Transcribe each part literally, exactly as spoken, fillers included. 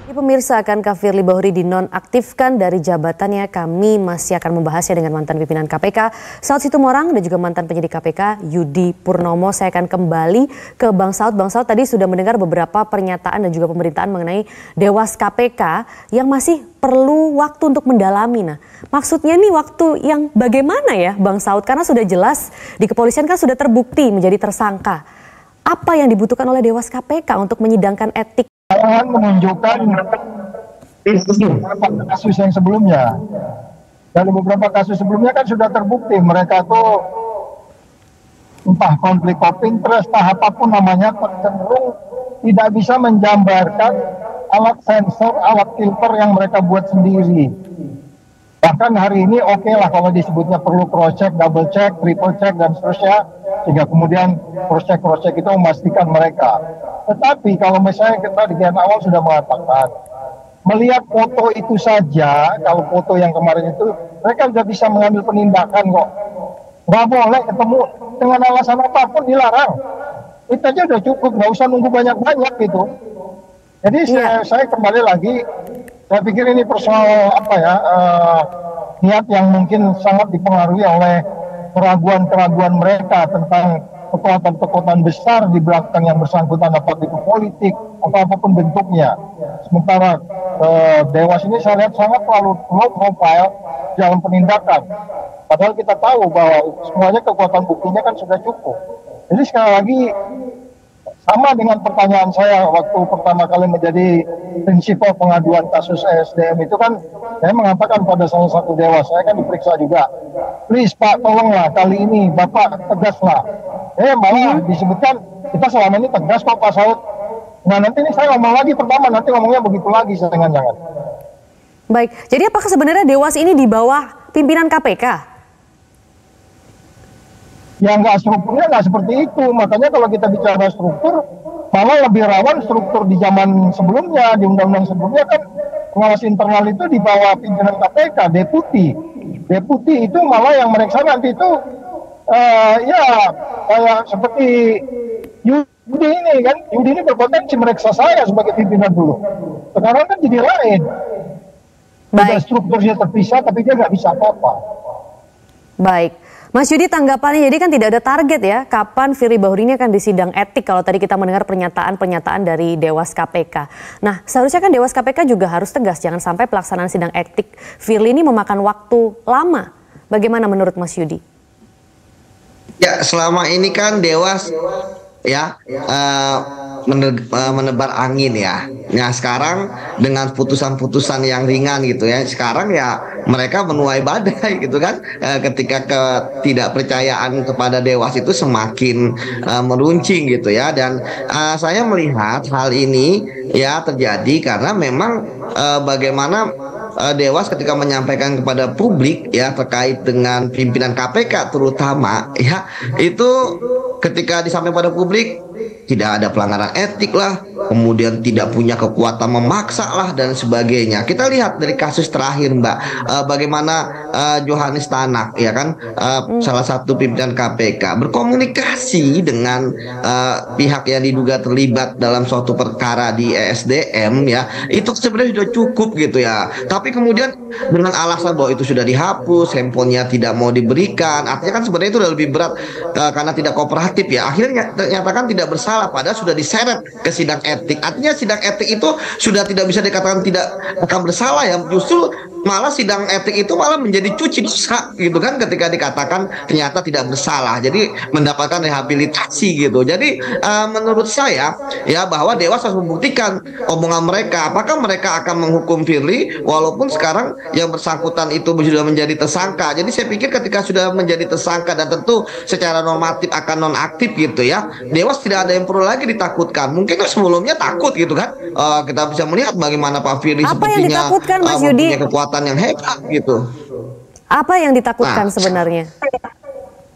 Pemirsa, akankah Firly Bahuri dinonaktifkan dari jabatannya? Kami masih akan membahasnya dengan mantan pimpinan K P K Saud Situmorang dan juga mantan penyidik K P K Yudi Purnomo. Saya akan kembali ke Bang Saud. Bang Saud tadi sudah mendengar beberapa pernyataan dan juga pemberitaan mengenai Dewas K P K yang masih perlu waktu untuk mendalami. Nah, maksudnya nih waktu yang bagaimana ya Bang Saud? Karena sudah jelas di kepolisian kan sudah terbukti menjadi tersangka. Apa yang dibutuhkan oleh Dewas K P K untuk menyidangkan etik? Jangan menunjukkan beberapa kasus yang sebelumnya. Dari beberapa kasus sebelumnya kan sudah terbukti mereka tuh entah konflik of interest, entah apapun namanya, cenderung tidak bisa menjambarkan alat sensor, alat filter yang mereka buat sendiri. Bahkan hari ini oke okay lah kalau disebutnya perlu cross check, double check, triple check dan seterusnya, sehingga kemudian cross check cross check itu memastikan mereka. Tetapi kalau misalnya kita di awal sudah mengatakan melihat foto itu saja, kalau foto yang kemarin itu mereka sudah bisa mengambil penindakan kok. Nggak boleh ketemu dengan alasan apapun, dilarang. Itu aja udah cukup, nggak usah nunggu banyak-banyak gitu. Jadi yeah. saya, saya kembali lagi, saya pikir ini persoal apa ya, uh, niat yang mungkin sangat dipengaruhi oleh keraguan-keraguan mereka tentang kekuatan-kekuatan besar di belakang yang bersangkutan, apakah itu politik atau apapun bentuknya. Sementara uh, Dewas ini saya lihat sangat terlalu low profile dalam penindakan. Padahal kita tahu bahwa semuanya kekuatan buktinya kan sudah cukup. Jadi sekali lagi, sama dengan pertanyaan saya waktu pertama kali menjadi prinsipal pengaduan kasus E S D M itu kan, saya mengatakan pada salah satu dewas, saya kan diperiksa juga. Please Pak, tolonglah kali ini Bapak tegaslah. Eh malah disebutkan kita selama ini tegas kok Pak Saud. Nah nanti ini saya ngomong lagi pertama, nanti ngomongnya begitu lagi, jangan-jangan. Baik, jadi apakah sebenarnya Dewas ini di bawah pimpinan K P K? Ya nggak, strukturnya nggak seperti itu. Makanya kalau kita bicara struktur, malah lebih rawan struktur di zaman sebelumnya, di undang-undang sebelumnya kan pengawas internal itu di bawah pimpinan K P K, deputi. Deputi itu malah yang meriksa nanti itu uh, ya kayak seperti Yudi ini kan. Yudi ini berpotensi meriksa saya sebagai pimpinan dulu. Sekarang kan jadi lain. Baik. Strukturnya terpisah tapi dia nggak bisa apa-apa. Baik. Mas Yudi, tanggapannya, jadi kan tidak ada target ya kapan Firly Bahuri ini akan disidang etik kalau tadi kita mendengar pernyataan-pernyataan dari Dewas K P K. Nah, seharusnya kan Dewas K P K juga harus tegas, jangan sampai pelaksanaan sidang etik Firly ini memakan waktu lama. Bagaimana menurut Mas Yudi? Ya, selama ini kan Dewas ya uh, menebar angin ya. Nah sekarang dengan putusan-putusan yang ringan gitu ya, sekarang ya mereka menuai badai gitu kan, uh, ketika ketidakpercayaan kepada Dewas itu semakin uh, meruncing gitu ya. Dan uh, saya melihat hal ini ya terjadi karena memang uh, bagaimana uh, Dewas ketika menyampaikan kepada publik ya terkait dengan pimpinan K P K terutama ya, itu ketika disampaikan pada publik tidak ada pelanggaran etik lah, kemudian tidak punya kekuatan memaksa lah dan sebagainya. Kita lihat dari kasus terakhir Mbak, uh, bagaimana uh, Johannes Tanak ya kan, uh, hmm. salah satu pimpinan K P K berkomunikasi dengan uh, pihak yang diduga terlibat dalam suatu perkara di E S D M ya, itu sebenarnya sudah cukup gitu ya. Tapi kemudian dengan alasan bahwa itu sudah dihapus, handphonenya tidak mau diberikan, artinya kan sebenarnya itu sudah lebih berat uh, karena tidak kooperatif ya, akhirnya ternyatakan tidak bersalah padahal sudah diseret ke sidang etik. Artinya sidang etik itu sudah tidak bisa dikatakan tidak akan bersalah ya, justru malah sidang etik itu malah menjadi cuci dosa gitu kan ketika dikatakan ternyata tidak bersalah, jadi mendapatkan rehabilitasi gitu. Jadi uh, menurut saya ya bahwa Dewas harus membuktikan omongan mereka, apakah mereka akan menghukum Firly walaupun sekarang yang bersangkutan itu sudah menjadi tersangka. Jadi saya pikir ketika sudah menjadi tersangka dan tentu secara normatif akan nonaktif gitu ya, Dewas tidak ada yang perlu lagi ditakutkan. Mungkin sebelumnya takut gitu kan, uh, kita bisa melihat bagaimana Pak Firly sepertinya uh, mempunyai kekuatan yang hebat gitu. Apa yang ditakutkan nah, sebenarnya?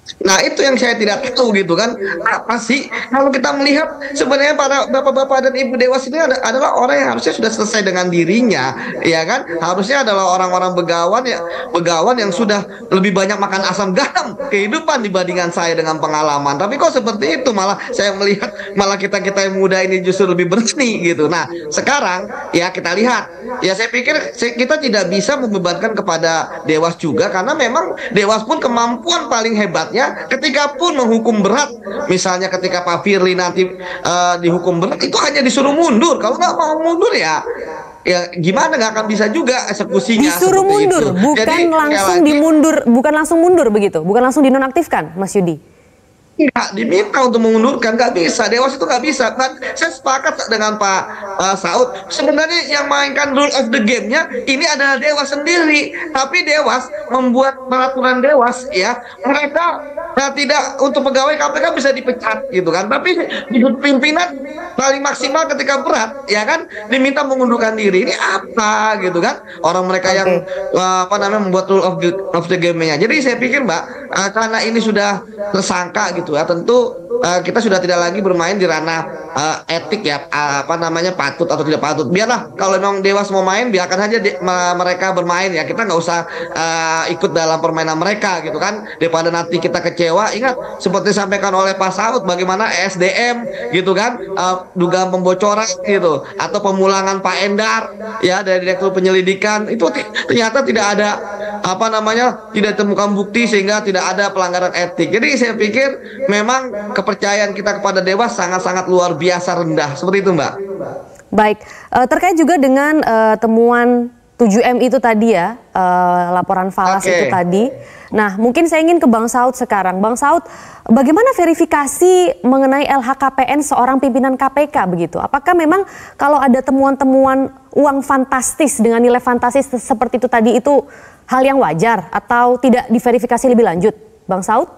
Nah itu yang saya tidak tahu gitu kan, apa sih kalau kita melihat sebenarnya para bapak-bapak dan ibu dewas ini ada, adalah orang yang harusnya sudah selesai dengan dirinya, ya kan, harusnya adalah orang-orang begawan ya, begawan yang sudah lebih banyak makan asam garam kehidupan dibandingkan saya dengan pengalaman. Tapi kok seperti itu, malah saya melihat malah kita-kita yang muda ini justru lebih bersih gitu. Nah sekarang ya kita lihat, ya saya pikir kita tidak bisa membebankan kepada dewas juga, karena memang dewas pun kemampuan paling hebatnya ketika pun menghukum berat, misalnya ketika Pak Firly nanti uh, dihukum berat, itu hanya disuruh mundur. Kalau nggak mau mundur ya ya gimana, nggak akan bisa juga eksekusinya. Disuruh mundur, itu. bukan Jadi, langsung lagi, dimundur, bukan langsung mundur begitu, bukan langsung dinonaktifkan, Mas Yudi. Nggak diminta untuk mengundurkan, nggak bisa, dewas itu nggak bisa. Nah, saya sepakat dengan Pak uh, Saud, sebenarnya yang mainkan rule of the game-nya ini adalah dewas sendiri, tapi dewas membuat peraturan dewas ya, mereka nah, tidak, untuk pegawai K P K bisa dipecat gitu kan, tapi pimpinan paling maksimal ketika berat ya kan diminta mengundurkan diri. Ini apa gitu kan, orang mereka okay. yang uh, apa namanya membuat rule of the, of the game-nya. Jadi saya pikir Mbak, uh, karena ini sudah tersangka gitu ya, tentu uh, kita sudah tidak lagi bermain di ranah uh, etik ya, uh, apa namanya patut atau tidak patut. Biarlah kalau memang dewas mau main, biarkan aja de, ma, mereka bermain ya, kita nggak usah uh, ikut dalam permainan mereka gitu kan, daripada nanti kita kecewa. Ingat seperti disampaikan oleh Pak Saud, bagaimana E S D M gitu kan, uh, dugaan pembocoran gitu, atau pemulangan Pak Endar ya dari Direktur Penyelidikan, itu ternyata tidak ada apa namanya, tidak ditemukan bukti sehingga tidak ada pelanggaran etik. Jadi saya pikir memang kepercayaan kita kepada dewas sangat-sangat luar biasa rendah, seperti itu Mbak. Baik, uh, terkait juga dengan uh, temuan tujuh M itu tadi ya, uh, laporan falas okay. itu tadi. Nah mungkin saya ingin ke Bang Saud sekarang. Bang Saud, bagaimana verifikasi mengenai L H K P N seorang pimpinan K P K begitu? Apakah memang kalau ada temuan-temuan uang fantastis dengan nilai fantastis seperti itu tadi, itu hal yang wajar atau tidak diverifikasi lebih lanjut, Bang Saud?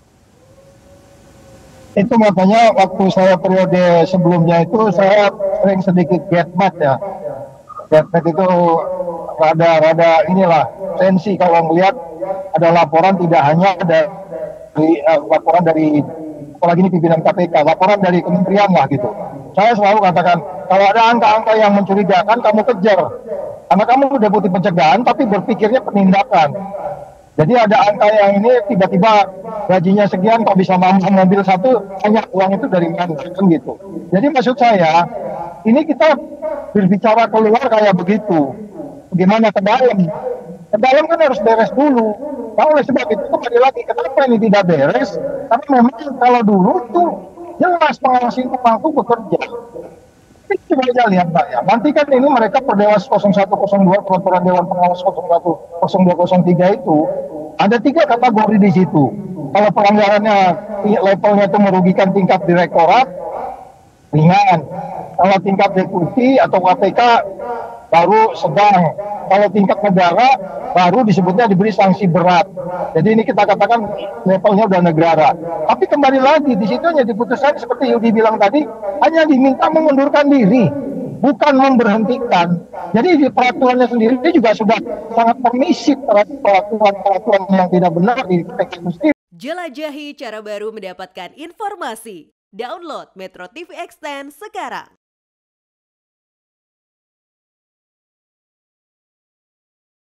Itu makanya waktu saya periode sebelumnya itu saya sering sedikit get mad ya. Get mad itu rada-rada inilah sensi kalau melihat ada laporan, tidak hanya dari uh, laporan dari apalagi ini pimpinan K P K, laporan dari kementerian lah gitu. Saya selalu katakan, kalau ada angka-angka yang mencurigakan, kamu kejar. Karena kamu udah deputi pencegahan tapi berpikirnya penindakan. Jadi ada angka yang ini tiba-tiba gajinya sekian kok bisa mampu mobil satu, hanya uang itu dari mana kan gitu. Jadi maksud saya, ini kita berbicara keluar kayak begitu. Bagaimana ke dalam? Ke dalam kan harus beres dulu. Nah oleh sebab itu kembali lagi, kenapa ini tidak beres? Karena memang kalau dulu tuh jelas pengawas internal itu bekerja. Coba aja lihat Mbak ya, nanti kan ini mereka per Dewas nol satu nol dua, peraturan Dewan Pengawas nol satu nol dua nol tiga itu ada tiga kategori di situ. Kalau pelanggarannya levelnya itu merugikan tingkat direktorat, ringan. Kalau tingkat deputi atau K P K baru sedang. Kalau tingkat negara baru disebutnya diberi sanksi berat. Jadi ini kita katakan levelnya udah negara. Tapi kembali lagi di situ hanya diputuskan seperti Yudi bilang tadi, hanya diminta mengundurkan diri, bukan memberhentikan. Jadi di peraturannya sendiri ini juga sudah sangat permisif terhadap peraturan-peraturan yang tidak benar di eksekutif. Jelajahi cara baru mendapatkan informasi. Download Metro T V Extend sekarang.